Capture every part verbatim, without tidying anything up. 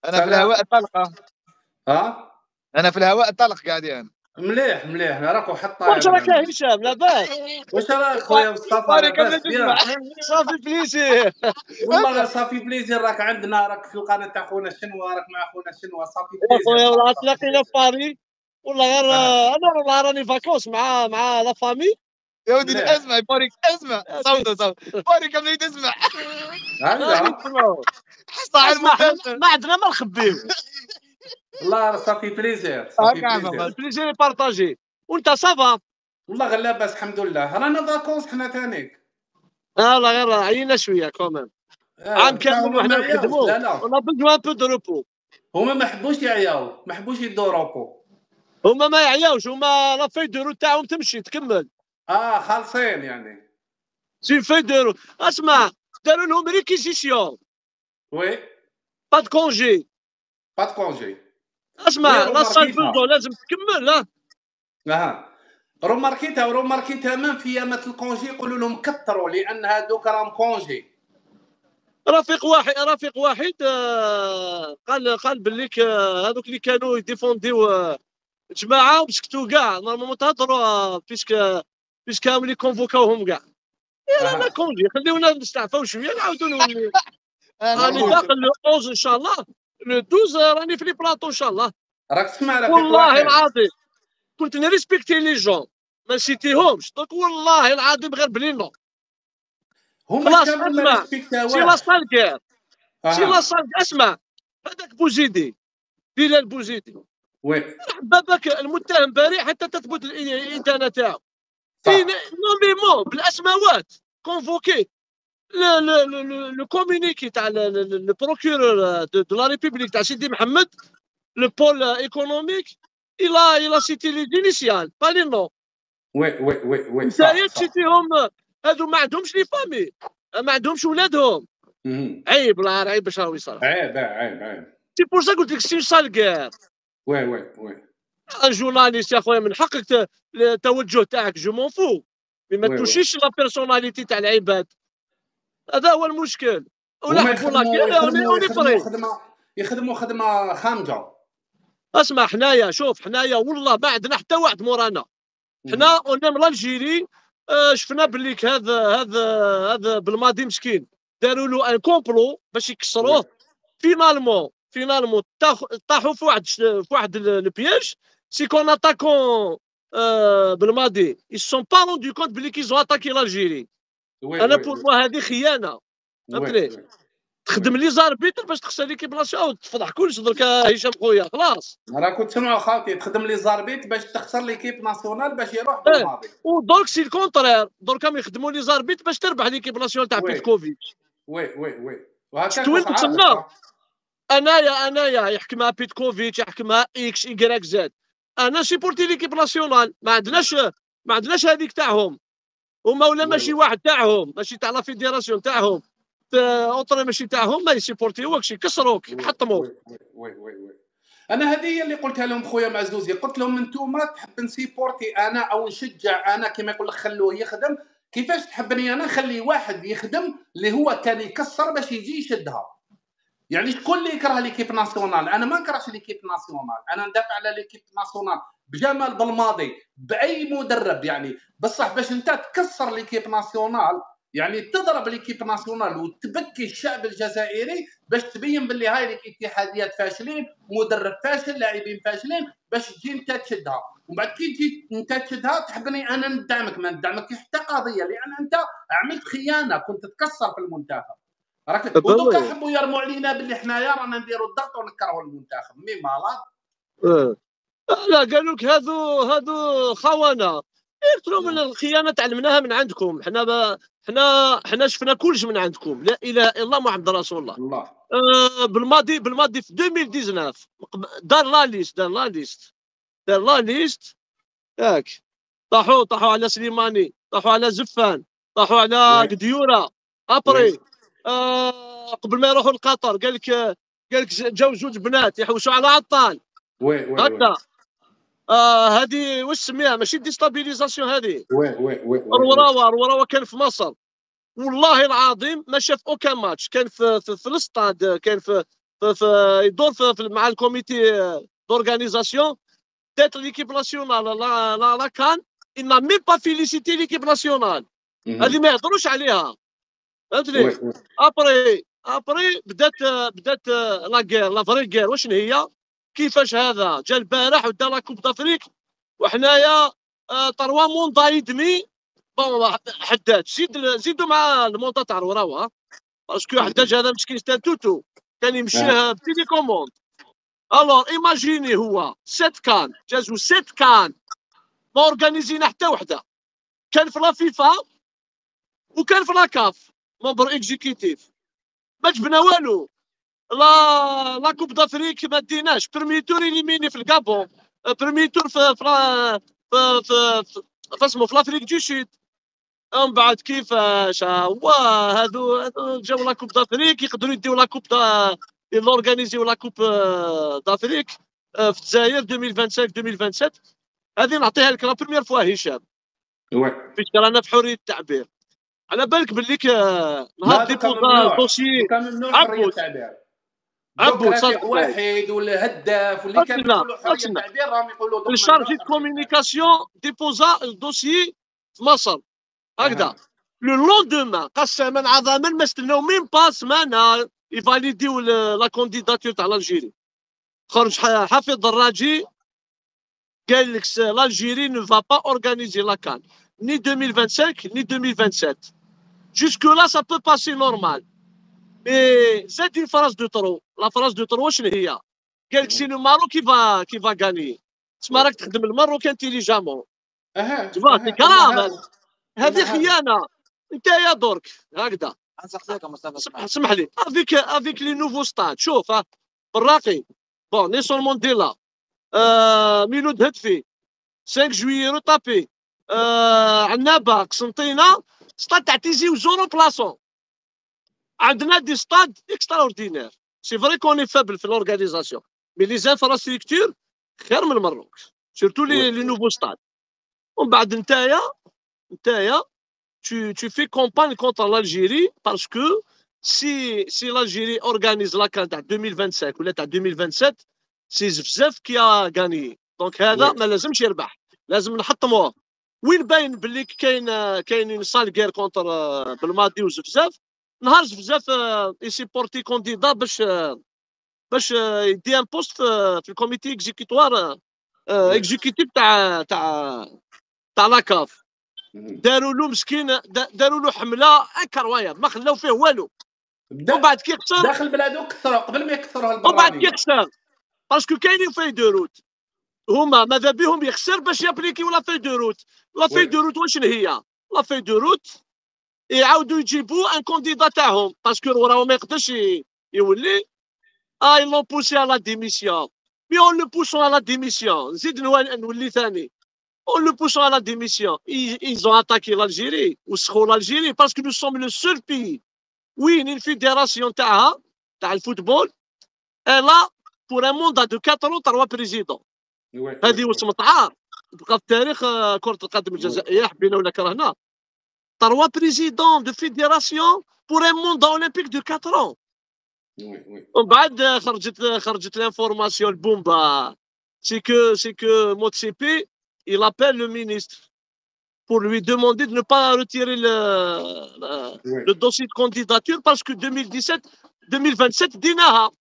انا في الهواء طلقه. ها انا في الهواء طلق قاعدين. مليح مليح راكو حط واش راك يا هشام لاباس؟ واش راك خويا مصطفى بارك لاباس الله تسمع. بيان؟ صافي بليزير. والله صافي بليزير راك عندنا راك في القناه تاع خونا شنوا راك مع خونا شنوا صافي يا بليزير. خويا والله تلاقينا في باري والله غير آه. انا والله راني فاكونس مع مع لا فامي. يا ودي مليح. اسمع بارك اسمع صوته صوت بارك ملي تسمع. هلا صاحب اسمع حنا المسلسل. ما عندنا ما نخبيو. والله صافي بليزير صافي هاكا بليزير. البليزير بارطاجي. وانت صافا؟ والله غير لاباس الحمد لله رانا فاكونس حنا تانيك. اه والله غير عينا شويه كوميم. عام كامل وحنا نخدموا. لا لا انا بجوا ان بو دو روبو. هما ما حبوش يعياو ما حبوش يدوا روبو. هما ما يعياوش هما لا في دو رو تاعهم تمشي تكمل. اه خالصين يعني. سي في دو رو. اسمع داروا لهم ريكيزيسيون وي با دو كونجي. با دو كونجي. اسمع وي لا سال روماركيتها. بوزو لازم تكمل. لا اها روماركيتها وروماركيتها من في ايامات الكونجي يقولوا لهم كثروا لان هذوك راهم كونجي. رفيق واحد رفيق واحد آه قال قال باللي هذوك اللي كانوا يديفونديو آه جماعه وسكتوا كاع نورمالمون تهضروا آه بيسك بيسك هاهم اللي كونفوكاوهم كاع. يا لا كونجي خليونا نستعفاو شويه نعاودوا نولي. راني داخل لو احد عشر ان شاء الله لو اثناش راني في لي بلاطو ان شاء الله. راك تسمع رفيق والله واحد. العظيم كنت نريسبكتي لي جون ما نسيتيهمش دونك والله العظيم غير بلينو. هما خلاص كامل ما اسمع ريسبكتاوهش. سي لا سالكير سي لا اها سالكير. اسمع هذاك بوزيدي بلال بوزيدي وي باباك المتهم بريء حتى تثبت الادانه تاعو. صح. نوميمون بالاسماوات كونفوكي لو كومونيكي تاع لو بروكورور دو لا ريبوبليك تاع سيدي محمد لو بول ايكونوميك الى الى سيتي لي دينيسيال با لي نو. وي وي وي وي نتايا صح صح. تشيتيهم هادو ما عندهمش لي فامي ما عندهمش ولادهم. مهم. عيب لا عيب باش راهو يصرف. عيب عيب عيب. سي بور سا قلت لك سي سالكير. وي وي وي ان جورناليست يا خويا من حقك ت- التوجه تاعك جو مون فو مي ما وي وي. توشيش لا بيرسوناليتي تاع العباد. هذا هو المشكل. ولا هما حبوا لا يخدموا كير اوني يخدموا اوني يخدموا فري. خدمه يخدموا خدمه خامجه. اسمع حنايا شوف حنايا والله ما عندنا حتى واحد مورانا. حنا اونيم لالجيري. آه شفنا باللي هذا هذا هذا بالماضي مسكين داروا له ان كومبلو باش يكسروه. فينالمون فينالمون طاحوا في واحد في واحد البياج. سي كون اتاكون آه بالماضي ils sont pas rendu compte بلي كيزو اتاكي لالجيري. وي انا وي بور وي. موا هذه خيانه. فهمتني وي تخدم لي زاربيتر باش تخسر ليكيب ناسيونال وتفضح كلش درك هشام خويا خلاص. راه كنت سمعوا خاوتي تخدم لي زاربيت باش تخسر ليكيب ناسيونال باش يروح ايه بالماضي. ودرك سي الكونترير درك راهم يخدموا لي زاربيت باش تربح ليكيب ناسيونال تاع وي. بيتكوفيتش. وي وي وي وهكاك شفت وين واش وصلنا؟ عارف. انايا انايا يحكمها بيتكوفيتش يحكمها اكس ايكغيك زد. انا سيبورتي ليكيب ناسيونال ما عندناش ما عندناش هذيك تاعهم. هما ولا وي ماشي وي. واحد تاعهم ماشي تاع لا فيديراسيون تاعهم اوتر ماشي تاعهم ما يسيبورتيوكش يكسروك يحطموك. وي وي وي وي. انا هذه هي اللي قلتها لهم خويا معزوزي قلت لهم انتوما تحب نسيبورتي انا او نشجع انا كما يقول لك خلوه يخدم. كيفاش تحبني انا نخلي واحد يخدم اللي هو كان يكسر باش يجي يشدها. يعني شكون اللي يكره ليكيب ناسيونال؟ انا ما نكرهش ليكيب ناسيونال. انا ندافع على ليكيب ناسيونال بجمال بالماضي باي مدرب يعني. بصح باش انت تكسر ليكيب ناسيونال يعني تضرب ليكيب ناسيونال وتبكي الشعب الجزائري باش تبين باللي هاي الاتحاديات فاشلين مدرب فاشل لاعبين فاشلين باش تجي انت تشدها. ومن بعد كي تجي انت تشدها تحبني انا ندعمك ما ندعمك حتى قضيه لان انت عملت خيانه كنت تكسر في المنتخب. راك ودوكا حبوا يرموا علينا باللي حنايا رانا نديروا الضغط ونكرهوا المنتخب مي مالاد. اه لا قالوا لك هذو هذو خونه. قلت لهم الخيانه تعلمناها من عندكم. حنا ب... حنا حنا شفنا كلش من عندكم. لا اله الا الله محمد رسول الله. الله. آه بالماضي بالماضي في ألفين وتسعطاش دار لا ليست دار لا ليست دار لا ليست ياك. طاحوا طاحوا على سليماني طاحوا على زفان طاحوا على قديوره ابري. آه قبل ما يروحوا لقطر قال لك قال لك جاو زوج بنات يحوسوا على عطال. وي وي هكا آه هذه واش سميها ماشي ديستابيليزاسيون هذه. وي وي وي. روراوا روراوا كان في مصر والله العظيم ما شاف اوكان ماتش. كان في في, في الاستاد كان في يدور مع الكوميتي دورغانيزاسيون d'être l'équipe nationale la la la CAN il n'a même pas félicité l'équipe nationale هذه ما يهضروش عليها فهمتني ابري ابري بدات بدات لا كير لا فري كير واش هي كيفاش هذا جا البارح ودا لا كوب دافريك وحنايا طروا موندا دمي بون حداد زيد زيدوا مع الموندا تاع الوراوه باسكو حداد هذا مسكين ستان توتو كان يمشيه بتيلي كوموند الور ايماجيني هو سيت كان جازو سيت كان ما اورغانيزينا حتى وحده كان في لا فيفا وكان في لا كاف ممبر اكزيكيتيف ما جبنا والو لا لا كوب دافريك ما ديناش برمي تور اليميني في الكابون برمي تور في في في في اسمه في لافريك دو سود من بعد كيفاش هو هادو هادو جاو لا كوب دافريك يقدروا يديو لا كوب دا يلورغانيزيو لا كوب دافريك في الجزائر ألفين وخمسة وعشرين ألفين وسبعة هذه نعطيها لك لا بروميير فوا هشام وي فاش رانا في حريه التعبير على بالك بالليك نهار ديبوزا دوسي كان ممنوع حريه التعبير عبود صدق واحد ولا هداف واللي كان يقولوا حريه التعبير راهم يقولوا الشارجي دو كومونيكاسيون ديبوزا الدوسي في مصر هكذا لو لوندومان قسما عظاما ما استناو ميم با سمانه يفاليديو لا كونديداتور تاع الجيري خرج حفيظ الراجي قال لك l'Algérie ne va pas organiser la CAN ni ألفين وخمسة وعشرين ni ألفين وسبعة وعشرين jusque là ça peut passer normal mais c'est une phrase de trop la phrase de trop شنو هي قال لك سي لو مارو كي فا كي فا غاني تسمى راك تخدم المروك انتيليجامون اها تفا سي كراف هذه خيانه انت يا درك هكذا نسقسيك مصطفى اسمح لي افيك افيك لي نوفو ستاد شوف بالراقي بون نيسون مونديلا آه ميلود هدفي خمسة جويي روطابي آه عنابه قسنطينه ستاد تاع تيزي وزورو بلاصون عندنا دي ستاد اكسترا اوردينير سي فري كوني فابل في لورغانيزاسيون مي لي زانفراستركتور خير من المروك سيرتو لي لي نوفو ستاد ومن بعد نتايا نتايا tu tu fais campagne contre l'Algérie parce que si si l'Algérie organise la CAN تاع ألفين وخمسة وعشرين ولا تاع ألفين وسبعة سي زفزاف كي غاني دونك هذا ما لازمش يربح لازم نحطموه وين باين باللي كاين كاين سال كير كونتر بالماضي وزفزاف نهار زفزاف يسيبورتي كونديدا باش باش يدي ان بوست في الكوميتي اكزيكيتوار اكزيكيتيف تاع تاع تاع لاكاف داروا له مسكين داروا له حمله كروايه ما خلاو فيه والو ومن بعد كي خسر داخل بلادو كسروا قبل ما يكسروا ومن بعد كي خسر باسكو كاينين في دو روت هما ماذا بهم يخسر باش يابليكيو لا في دو روت لا في دو روت واش هي لا في دو روت يعاودوا يجيبوا ان كونديدا تاعهم باسكو راهو ما يقدرش يولي اه يلون بوسي على ديميسيون مي اون لو بوسون على ديميسيون نزيد نولي ثاني on le pousse à la démission. Ils, ils ont attaqué l'Algérie, ou l'Algérie, parce que nous sommes le seul pays. Oui, une fédération de football, elle a pour un mandat de quatre ans trois présidents. هذه وسم طعار بقى في تاريخ كرة القدم الجزائرية حبينا ولا كرهنا. trois présidents de fédération pour un mandat olympique de quatre ans. ومن بعد خرجت خرجت l'information البومبا c'est que c'est que Motsepe il appelle le ministre pour lui demander de ne pas retirer le, le, oui. le dossier de candidature parce que deux mille dix-sept deux mille vingt-sept ديناها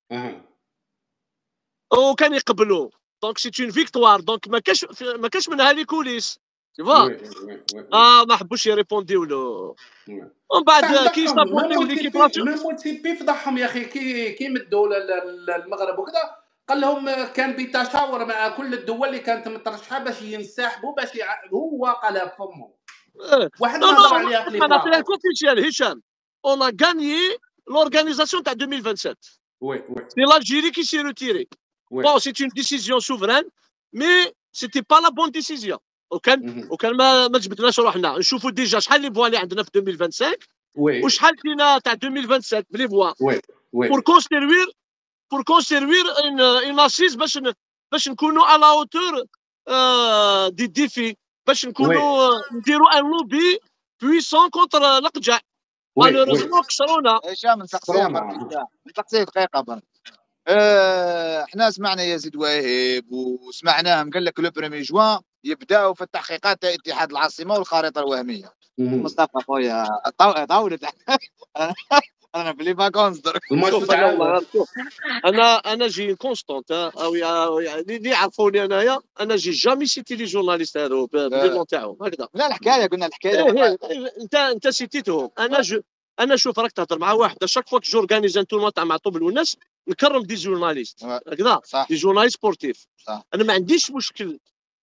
وكان يقبلوا دونك سي اون فيكتوار دونك ما كاش ما كاش منها لي كوليس تي فوا اه ما حبوش يريبونديو له ومن بعد كي سابورتيو ليكيب ناسيونال موتسيبي فضحهم يا اخي كي كي مدوا المغرب وكذا قال لهم كان بيتشاور مع كل الدول اللي كانت مترشحه باش ينسحبوا باش يع... هو قال فمه واحد ما هضر عليها في انا في الكوفيسيال هشام اون ا غانيي لورغانيزاسيون تاع ألفين وسبعة وي وي سي l'Algérie qui s'est retirée bon c'est une décision souveraine mais c'était pas la bonne décision وكان وكان ما ما جبدناش روحنا نشوفوا ديجا شحال لي فوا اللي عندنا في ألفين وخمسة وي وشحال فينا تاع ألفين وسبعة بلي فوا وي وي pour construire pour construire une, une assise باش باش نكونوا على hauteur euh, des défis باش نكونوا نديروا ان لوبي بويسون كونتر القجع مالوريزمون كسرونا هشام نسقسيها نسقسيها دقيقه برك آه، احنا سمعنا يزيد واهب وسمعناهم قال لك لو بريمي جوان يبداوا في التحقيقات تاع اتحاد العاصمه والخارطه الوهميه. مهم. مصطفى خويا طو- طولت انا انا في لي فاكونس درك. الماتش شوف انا والله تعاود. شوف انا انا جي كونستونت او يعني اللي يعرفوني انايا انا جي جامي سيتي لي جورناليست هذو ب- باللي نون تاعهم هكذا. لا الحكايه قلنا الحكايه ايه والله. ايه انت انت سيتيتهم انا جو انا شوف راك تهضر مع واحد شاك فوا جو اورغانيز ان تورنوا تاع مع طوبل والناس نكرم دي جورناليست Ouais. هكذا صح دي جورناليست سبورتيف. صح انا ما عنديش مشكل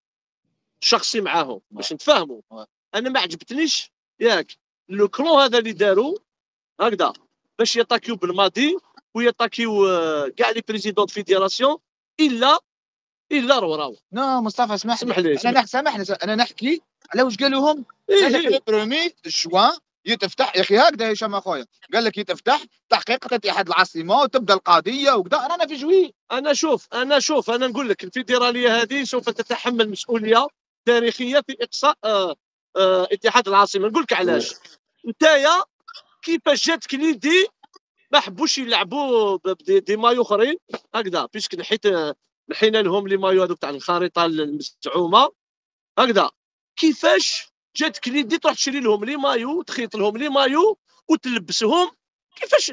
شخصي معاهم باش نتفاهموا. Ouais. انا ما عجبتنيش ياك لو كلون هذا اللي داروا هكذا باش يطاكيو بالماضي ويطاكيو آه، كاع لي بريزيدون فيديراسيون الا الا رواو. نو مصطفى اسمح لي اسمح لي انا اسمح نح سامحني انا نحكي على واش قالوا هم. ايه قال لك ايه لو برومي جوان يتفتح يا اخي هكذا هشام اخويا قال لك يتفتح تحقيق اتحاد العاصمه وتبدا القضيه وكذا رانا في جوي. انا شوف انا شوف انا نقول لك الفيدراليه هذه سوف تتحمل مسؤوليه تاريخيه في اقصاء آه آه اتحاد العاصمه. نقول لك علاش نتايا كيفاش جات كليدي ما حبوش يلعبوا ب- بدي دي مايو اخرين هكذا بيسك نحيت نحينا لهم لي مايو هذوك تاع الخريطه المزعومه هكذا. كيفاش جات كليدي تروح تشري لهم لي مايو تخيط لهم لي مايو وتلبسهم كيفاش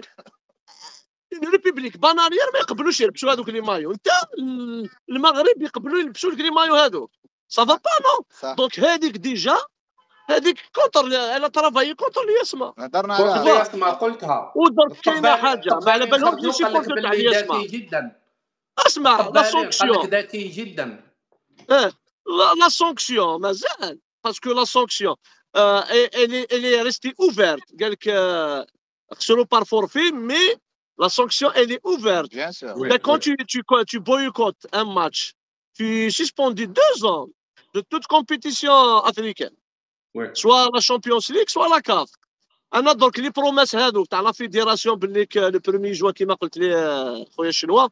الريبوبليك بانارير ما يقبلوش يلبسوا هذوك لي مايو. انت ال- المغرب يقبلوا يلبسوا لك لي مايو هذوك صافا با نو. صح دونك هذيك ديجا هذيك كونتر انا ترافاي كونتر اليسمى. هضرنا كنت على اللي اسمع قلتها. ودرك كاينه الطبالين حاجه ما على الطبالين بالهمش لي خرجوا قال لك سيبورتور تاع باللي اليسمى. ذكي جدا. اسمع لا الطبالين قال لك سونكسيون ذكي جدا. اه لا لا سونكسيون مازال باسكو لا سونكسيون elle elle est restée ouverte قال لك خسروا بار فورفي مي la sanction elle est ouverte. بيان سور. Oui, Mais quand oui. tu, tu, tu boycottes un match, tu es suspendu deux ans de toute compétition africaine, Oui. soit la Champions League, soit la C A F. انا درك لي بروميس هذوك تاع لا فيديراسيون باللي لو برومي جوا كيما قلت لي آه، خويا الشنوا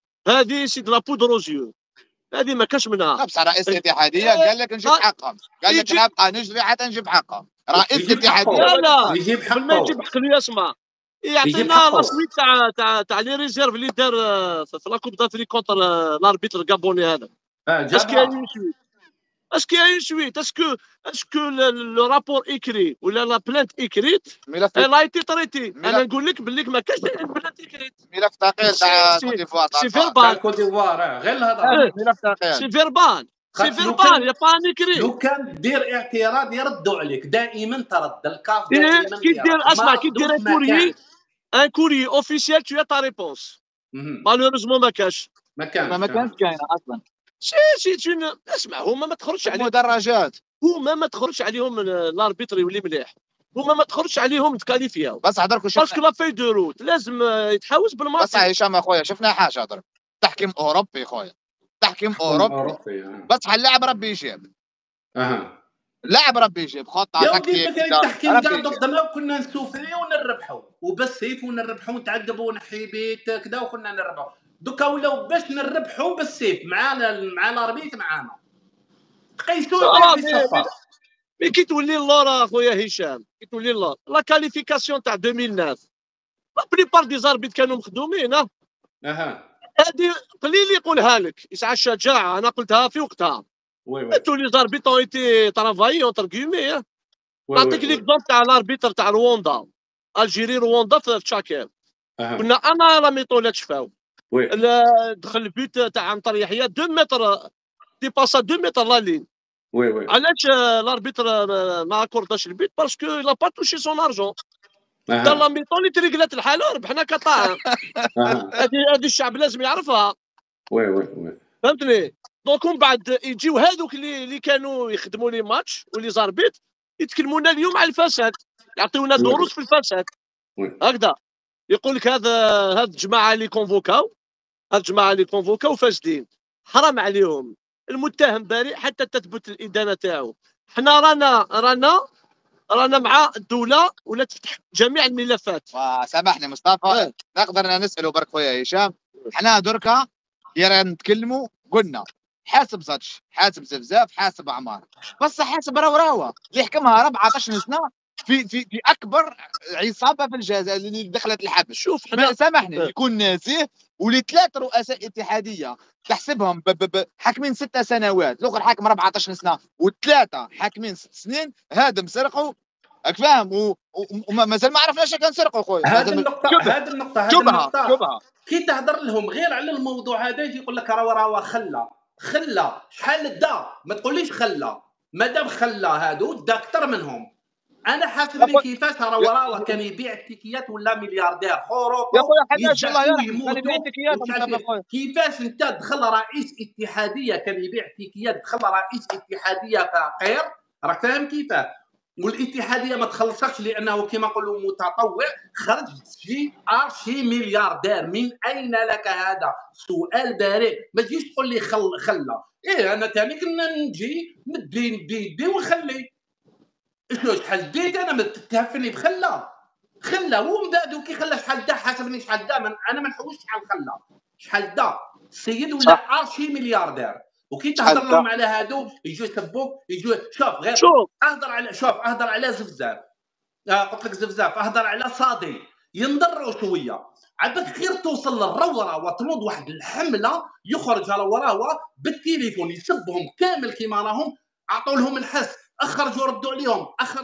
هذه سي دو لا بودر اوزيو هذه ما كاش منها. بصح رئيس الاتحاديه قال لك نجيب حقهم قال لك يجي- نبقى نجري حتى نجيب حقهم. رئيس يجيب الاتحاديه حقه. لا لا يجيب قبل ما حقه. يجيب حق لي اسمع يجيب يعطينا حقه. لا سويت تاع تاع تاع لي ريزيرف اللي دار آه، في لا كوب دافريك كونتر لاربيتر الكابوني هذا. اه Est-ce qu'il y a جابها. une suite Est-ce qu'il y a une suite Est-ce que, est-ce que le, le rapport écrit ou la, la plainte écrite, ملف elle a été traitée. Mais أنا la- نقول لك باللي ما كاش plainte écrite. ملف ثقيل تاع سي- كوت ديفوار تاع سي الفار. تاع فيربال كوت ديفوار آه، غير الهضره. إيه. ملف ثقيل. سي فيربال سي خاطر لو فيربال كان- يا با ان écrit. لو كان دير اعتراض يردوا عليك دائما ترد الكاف إيه، دائما كي دير يرد. اسمع ما كي دير ردوش ما كوريي كانش. ان كوريي اوفيسيال tu as ta réponse. مهم. مالوريزمون ما كاش. ما كانش. ما ما كانش كاينه اصلا. سي سي تون اسمع هما ما تخرجش عليهم المدرجات هما ما تخرجش عليهم الاربيتر يولي مليح. هما ما تخرجش عليهم تكاليفياو. بس درك باسكو شفنا لا في دو روت لازم آه، يتحوس بس بالماضي. هشام اخويا شفنا حاجه درك تحكيم اوروبي خويا تحكيم اوروبي اوروبي آه. بس اللاعب ربي يجيب اها. اللاعب ربي يجيب خطه يا ودي تكتيك مثلا كذا، التحكيم ربي كاع يجيب. ضدنا وكنا نسوفري ونربحوا وبس سيف ونربحوا ونتعذبوا ونحي بيت كذا وكنا نربحوا. دوكا ولاو باش نربحوا بالسيف معانا مع الاربيت معانا قيسوا آه، في مي- الصفار. مي كي تولي اللور اخويا هشام كي تولي اللور لا كاليفيكاسيون تاع ألفين وتسعة لا بليبار دي زاربيت كانوا مخدومين اه. اها. هذه قليل يقولها لك يسعى الشجاعه انا قلتها في وقتها. وي وي tous les arbitres ont été travaillés entre guillemets. hein. وي نعطيك وي. ليكزومبل تاع الاربيتر تاع رواندا الجيري رواندا في تشاكير اها. كنا انا لا ميطولات شفاو وي ال- دخل البيت تاع عنتر يحيى اثنين متر ديباسا اثنين متر لا لين. وي وي. علاش آه، الاربيتر آه، ما اكورداش البيت باسكو لا با توشي سون ارجون دار لا اها. ميطون اللي تريقلات الحاله ربحنا كطاعم. اها. هذه هذه الشعب لازم يعرفها وي وي وي. فهمتني. دونك من بعد يجيو هذوك اللي اللي كانوا يخدموا لي ماتش واللي زاربيت يتكلموا لنا اليوم على الفساد يعطيونا دروس في الفساد وي. هكذا. يقول لك هذا هاد الجماعه اللي كونفوكاو هاد الجماعه اللي كونفوكاو فاسدين حرام عليهم. المتهم بريء حتى تثبت الادانه تاعو. حنا رانا رانا رانا مع الدوله ولا تفتح جميع الملفات. وسامحني مصطفى آه. نقدر نسالوا برك خويا هشام حنا دركا يا نتكلموا قلنا حاسب زاتش حاسب زفزاف حاسب عمار بس حاسب روراوه اللي حكمها أربعطاش سنه في في في اكبر عصابه في الجزائر اللي دخلت الحبس. شوف ما حنا سامحني آه. يكون ناسيه ولثلاث رؤساء اتحاديه تحسبهم ب ب ب حاكمين ست سنوات، الاخر حاكم أربعطاش سنه، وثلاثه حاكمين ست سنين، هادم سرقوا، راك فاهم، ومازال ما عرفناش كان سرقوا خويا. هذه النقطة هذه النقطة هذه شبهه النقطة شبهه كي تهضر لهم غير على الموضوع هذا يجي يقول لك راه راه خلا خلا شحال دا، ما تقوليش خلا، مادام خلا هادو دا اكثر منهم. انا حاسبني كيفاش راه وراه كان يبيع التيكيات ولا ملياردير خروطو يا خويا حداش الله يزعفوا يرحمه كان يبيع يموتوا تيكيات ومش عارف مصطفى إيه. خويا. كيفاش انت دخل رئيس اتحاديه كان يبيع تيكيات، دخل رئيس اتحاديه فقير، راك فاهم كيفاه؟ والاتحاديه ما تخلصكش لانه كما نقولوا متطوع، خرج شي ارشي ملياردير. من اين لك هذا؟ سؤال بريء. ما تجيش تقول لي خل خلا ايه انا ثاني كنا نجي ندي ندي ندي ونخلي. شنو شحال ديت انا؟ ما تتهفني بخلا خلا. ومن بعد كي خلا شحال دا حاسبني شحال دا. من انا ما نحوش شحال خلا شحال دا السيد ولا ارشي ملياردير. وكي تهضر لهم على هادو يجوا يسبوك يجوا. شوف غير شوف اهضر على شوف اهضر على زفزاف. آه قلت لك زفزاف. اهضر على صادي ينضروا شويه عباك غير توصل للروره وتنوض واحد الحمله يخرج على وراه بالتليفون يسبهم كامل كيما راهم. اعطوا لهم الحس، اخرجوا ردوا عليهم. أخر